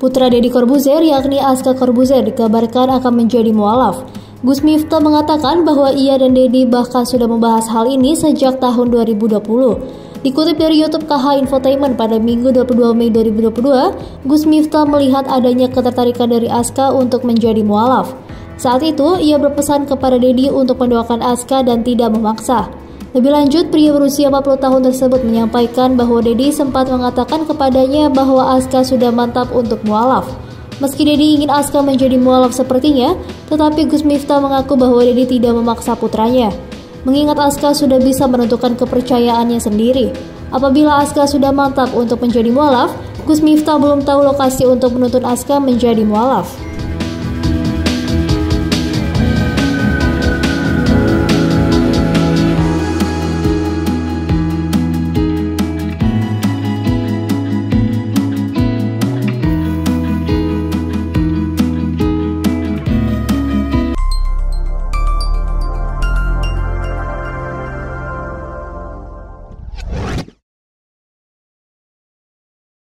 Putra Deddy Corbuzier yakni Aska Corbuzier dikabarkan akan menjadi mualaf. Gus Miftah mengatakan bahwa ia dan Deddy bahkan sudah membahas hal ini sejak tahun 2020. Dikutip dari YouTube KH Infotainment pada Minggu 22 Mei 2022, Gus Miftah melihat adanya ketertarikan dari Aska untuk menjadi mualaf. Saat itu, ia berpesan kepada Deddy untuk mendoakan Aska dan tidak memaksa. Lebih lanjut, pria berusia 40 tahun tersebut menyampaikan bahwa Deddy sempat mengatakan kepadanya bahwa Aska sudah mantap untuk mualaf. Meski Deddy ingin Aska menjadi mualaf sepertinya, tetapi Gus Miftah mengaku bahwa Deddy tidak memaksa putranya. Mengingat Aska sudah bisa menentukan kepercayaannya sendiri. Apabila Aska sudah mantap untuk menjadi mualaf, Gus Miftah belum tahu lokasi untuk menuntun Aska menjadi mualaf.